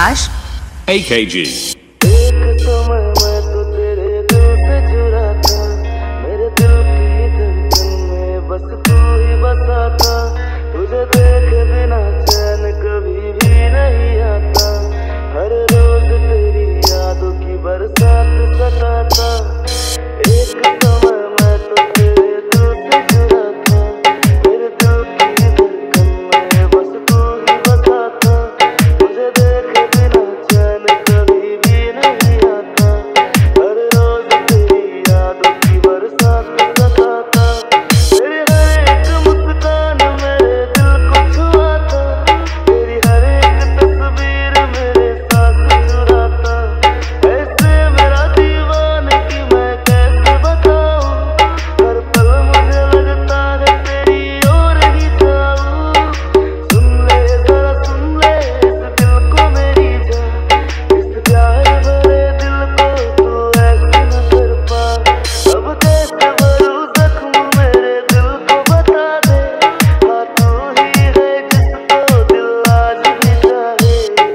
आकाश AKG। एक समय मैं तो तेरे दिल से जुड़ा था, मेरे दिल की धड़कन में बस तू ही बसा था। तुझे देखे बिना चैन कभी भी नहीं आता, हर रोज तेरी यादों की बरसात सताता। एक समय मैं तो तेरे दिल से जुड़ा था, मेरे दिल की धड़कन में बस तू ही बसा था। तुझे देखे बिना चैन कभी भी नहीं आता, हर रोज तेरी यादों की बरसात सताता। तेरी हर एक मुस्कान मेरे दिल को छुआता, तेरी हर एक तस्वीर मेरे सांस चुराता। ऐसे मेरा दीवानगी मैं कैसे बताऊं, हर पल मुझे लगता है तेरी ओर ही जाऊं। सुन ले जरा सुन ले इस दिल को मेरी जान, इस प्यार भरे दिल को तू ऐसे न कर पा। अब कैसे भरूं जख्म मेरे दिल को बता दे, हाँ तू ही है जिसको दिल आज भी चाहे।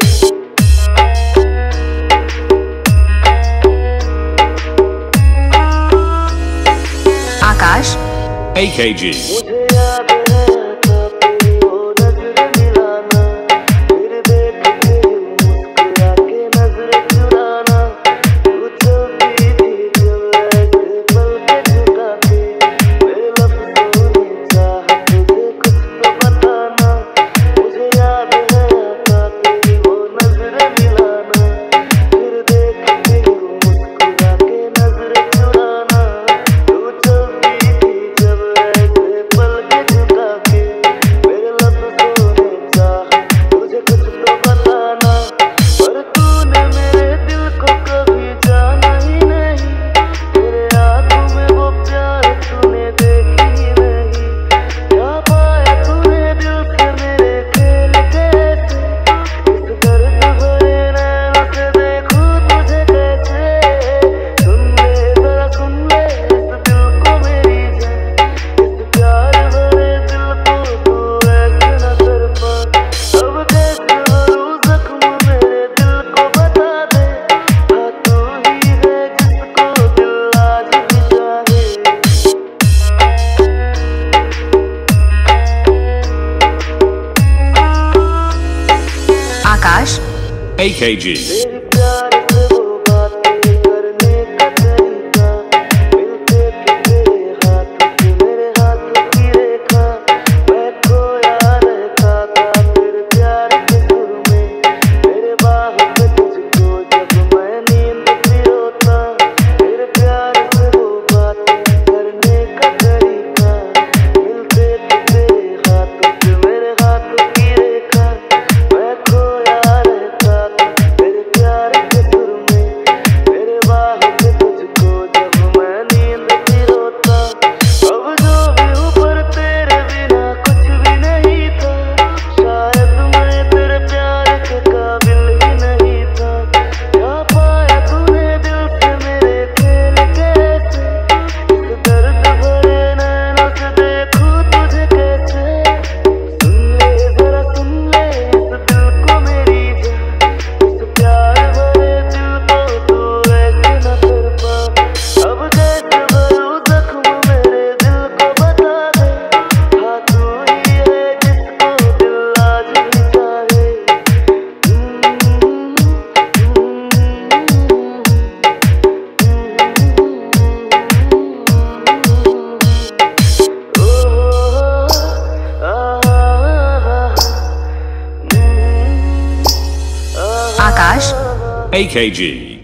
आकाश AKG। मुझे याद है था तेरी वो नजर मिलाना, फिर देख के मुस्कुरा के नजर चुराना। तू चलती थी जब ऐसे पल के झुका के, मेरे लफ्जों ने चाहा तुझे कुछ तो बताना। मुझे याद है था तेरी वो नजर मिलाना, फिर देख के मुस्कुरा के नजर चुराना। तू चलती थी जब ऐसे पल के झुका के, मेरे लफ्जों ने चाहा तुझे कुछ तो बताना। पर तूने मेरे दिल को कभी जाना ही नहीं, तेरे आंखों में वो प्यार तूने देखी ही नहीं। क्या पाया तूने दिल से मेरे खेल कैसे, इस दर्द भरे नैनों से देखूं तुझे कैसे। सुन ले जरा सुन ले इस दिल को मेरी जान, इस प्यार भरे दिल को तू ऐसे न कर पा। अब कैसे भरूं जख्म मेरे दिल को बता दे, हाँ तू ही है जिसको दिल आज भी चाहे। आकाश AKG। तेरे प्यार से वो बातें करने का तरीका, मिलते थे तेरे हाथ से मेरे हाथ की रेखा। मैं खोया रहता था तेरे प्यार के सुर में, मेरे बाह पे तुझको जब मैं नींद पिरोता। तेरे प्यार से वो बातें करने का तरीका, मिलते थे तेरे हाथ से मेरे हाथ की रेखा। मैं खोया रहता था तेरे प्यार के सुर में, मेरे बाह पे तुझको जब मैं नींद पिरोता। अब जो भी हूँ पर तेरे बिना कुछ भी नहीं था, शायद मैं तेरे प्यार के काबिल ही नहीं था। क्या पाया तूने दिल से मेरे खेल कैसे, इस दर्द भरे नैनों से देखूं तुझे कैसे। सुन ले जरा सुन ले इस दिल को मेरी जान, इस प्यार भरे दिल को तू ऐसे न कर पा। अब कैसे भरूं जख्म मेरे दिल को बता दे, हाँ तू ही है जिसको दिल आज भी चाहे। आकाश AKG।